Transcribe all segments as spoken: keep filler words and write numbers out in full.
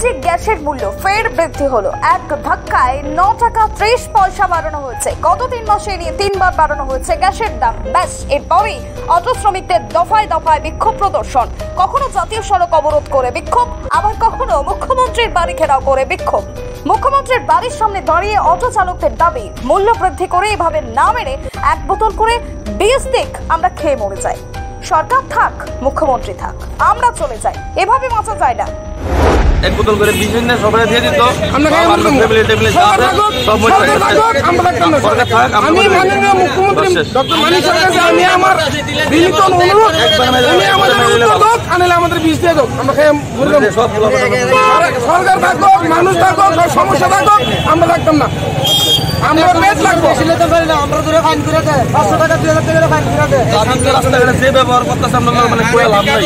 LPG গ্যাসের মূল্য ফের বৃদ্ধি হলো। এক ধাক্কায় ন টাকা ত্রিশ পয়সা বাড়ানো হয়েছে। গত তিন মাসে নিয়ে তিনবার বাড়ানো হয়েছে গ্যাসের দাম। ব্যাস এরপরই অটো শ্রমিকদের দফায় দফায় বিক্ষোভ প্রদর্শন। কখনো জাতীয় সড়ক অবরোধ করে বিক্ষোভ, আবার কখনো মুখ্যমন্ত্রীর বাড়ি ঘেরাও করে বিক্ষোভ। মুখ্যমন্ত্রীর বাড়ির সামনে দাঁড়িয়ে অটো চালকদের দাবি মূল্য বৃদ্ধি করে এভাবে না মেরে এক বোতল করে বিষ দিক, আমরা খেয়ে মরে যাই। সরকার থাক, মুখ্যমন্ত্রী থাক, আমরা চলে যাই, এভাবে বাঁচা যায় না। এক বোতল করে বিষ এনে সবাই দিয়ে দিত, আমি মাননীয় মুখ্যমন্ত্রী ডক্টর মানিক সরকারকে আমি আমার বিনীত অনুরোধ, উনি আমাদের উত্তর হোক, আনলে আমাদের বিষ দিয়ে হোক, আমরা খেয়ে সরকার থাকুক, মানুষ থাকুক, সমস্যা থাকুক, আমরা থাকতাম না। আমরা পেট লাগবো, আমরা ধরে ফাইন করে দেয়, পাঁচশো টাকা দুই হাজার টাকা ফাইন করে দেয়। রাস্তাঘাটে যে ব্যবহার করতেছে আমরা মানে কোনো লাভ নাই।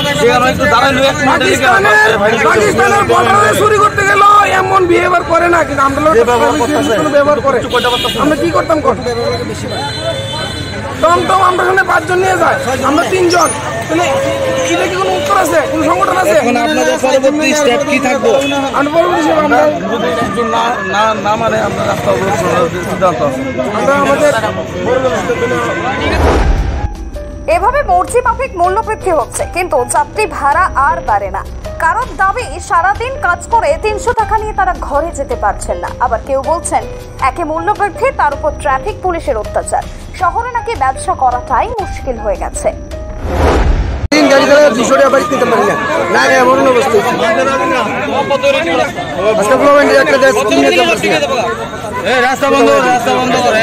পাকিস্তানের বর্ডারে চুরি করতে গেল এমন বিহেভিয়ার করে না, কিন্তু আমরা ব্যবহার করে আমরা কি করতাম? টমটম আমরা এখানে পাঁচজন নিয়ে যায়, আমরা তিনজন। তাহলে এটা কি কোনো উত্তর আছে? কোন সংগঠন আছে? আপনাদের পরবর্তী স্টেপ কি থাকবো? আমরা পরবর্তী স্টেপ আমরা না না মানে আমরা রাস্তা অবরোধ করার সিদ্ধান্ত আমরা আমাদের এভাবে মর্জি মাফিক মূল্য বৃদ্ধি হচ্ছে, কিন্তু যাত্রী ভাড়া আর বাড়ে না। কারণ দাবি সারাদিন কাজ করে তিনশো টাকা নিয়ে তারা ঘরে যেতে পারছেন না। আবার কেউ বলছেন একে মূল্য বৃদ্ধি, তার উপর ট্রাফিক পুলিশের অত্যাচার, শহরে নাকি ব্যবসা করাটাই মুশকিল হয়ে গেছে। রাস্তা বন্ধ, রাস্তা বন্ধ করে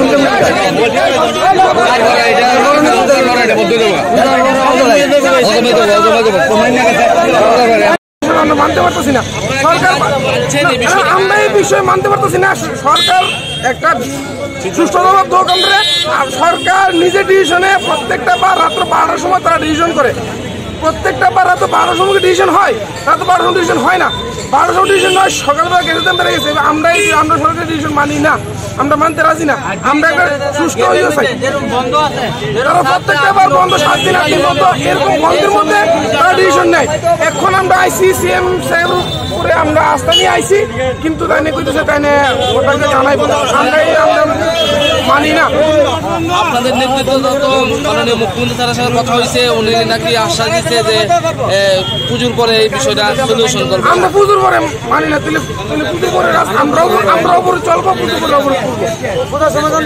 আমরা মানতে পারতেছি না। সরকার আমরা এই বিষয়ে মানতে পারতেছি না। সরকার একটা সুষ্ঠু জবাব দোক। আমরা সরকার নিজে ডিসিশনে প্রত্যেকটা বার রাত্র বারোটার সময় তারা ডিসিশন করে। প্রত্যেকটা বার রাত বারোটার সময় ডিসিশন হয়, রাত বারোটার সময় ডিসিশন হয় না। বারোটার সময় ডিসিশন হয়, সকালবেলা গেছে বেড়ে গেছে। আমরা আমরা সরকারের ডিসিশন মানি না, আমরা মানতে রাজি না। আমরা একটা সুস্থ হয়ে চাই। তারা প্রত্যেকটা বার বন্ধ, সাত দিন আট দিন বন্ধ, এরকম বন্ধের মধ্যে তারা ডিসিশন নেয়। এখন আমরা আইসি সিএম সাহেব করে আমরা আস্থা নিয়ে আইসি, কিন্তু তাই নিয়ে কইতেছে তাই নিয়ে ওটাকে জানাই আমরাই আমরা মানি না। আপনাদের নেতৃত্ব মাননীয় মুখ্যমন্ত্রী স্যারের সাথে কথা হয়েছে, উনি নাকি আশ্বাস দিচ্ছে যে পুজোর পরে এই বিষয়টা সলিউশন করবে। আমরা পুজোর পরে মানি না, তাহলে পুজোর পরে আমরাও আমরাও উপরে চলবো, পুজোর পরে অবরোধ করবো। সমাধান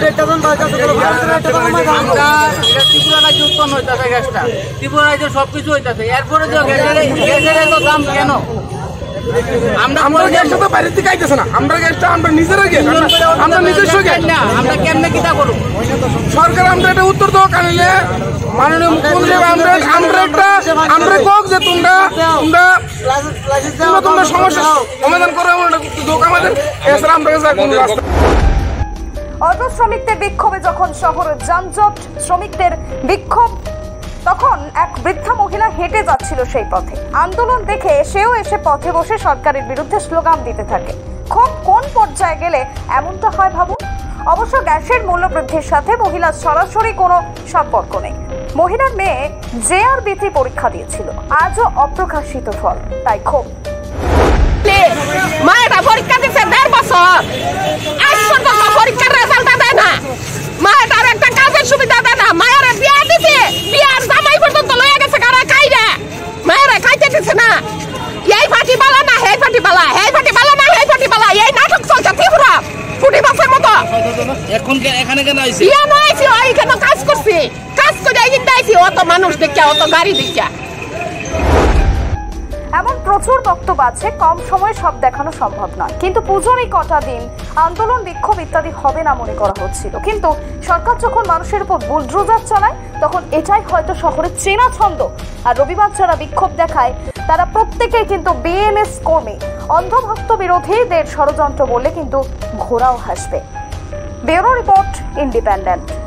আমরা ত্রিপুরা রাজ্যে উৎপন্ন হইতেছে গ্যাসটা, ত্রিপুরা রাজ্যে সবকিছু হইতেছে, এরপরে গ্যাসের এত দাম কেন? আমরা গ্যাসটা তো বাইরের থেকে আইতেছে না, আমরা গ্যাসটা আমরা নিজেরা গ্যাস, আমরা নিজস্ব গ্যাস না, আমরা কেমনে কিটা করব? সরকার আমরা এটা উত্তর দেওয়া কানিলে মাননীয় মুখ্যমন্ত্রী আমরা আমরা একটা আমরা কোক যে তোমরা তোমরা তোমরা সমস্যা সমাধান করো, দোক আমাদের এছাড়া আমরা কোনো রাস্তা। অটো শ্রমিকদের বিক্ষোভে যখন শহরের যানজট, শ্রমিকদের বিক্ষোভ, তখন এক বৃদ্ধা মহিলা হেঁটে যাচ্ছিল সেই পথে। আন্দোলন দেখে সেও এসে পথে বসে সরকারের বিরুদ্ধে স্লোগান দিতে থাকে। খুব কোন পর্যায়ে গেলে এমনটা হয় ভাবুন। অবশ্য গ্যাসের মূল্য বৃদ্ধির সাথে মহিলার সরাসরি কোনো সম্পর্ক নেই। মহিলার মেয়ে জেআরবিতে পরীক্ষা দিয়েছিল, আজও অপ্রকাশিত ফল, তাই ক্ষোভ। মায়েরা পরীক্ষা দিচ্ছে দেড় বছর, আজ পর্যন্ত পরীক্ষার রেজাল্ট দেয় না। মায়ের একটা কাজের সুবিধা দেয় না। মায়েরা বিয়া দিছে, বিয়ার জামাই পর্যন্ত লয়ে গেছে কারা খাইরে, মায়েরা খাইতে দিচ্ছে না। এই পার্টি বালা না, এই পার্টি বালা, এই পার্টি বালা না, এই পার্টি বালা, এই নাটক চলছে ত্রিপুরা ফুটি বাসের মতো। এখন এখানে কেন আইছি? বিয়া নয় আইছি, ওইখানে কাজ করছি, কাজ করে কিন্তু আইছি, অত মানুষ দেখিয়া, অত গাড়ি দেখিয়া। এমন প্রচুর বক্তব্য আছে, কম সময়ে সব দেখানো সম্ভব নয়। কিন্তু পুজোর এই কটা দিন আন্দোলন, বিক্ষোভ ইত্যাদি হবে না মনে করা হচ্ছিল, কিন্তু সরকার যখন মানুষের উপর বুলডোজার চালায় তখন এটাই হয়তো শহরের চেনা ছন্দ। আর রবিবার যারা বিক্ষোভ দেখায় তারা প্রত্যেকেই কিন্তু বিএমএস কর্মী। অন্ধভক্ত বিরোধীদের ষড়যন্ত্র বললে কিন্তু ঘোড়াও হাসবে। Bureau report, independent.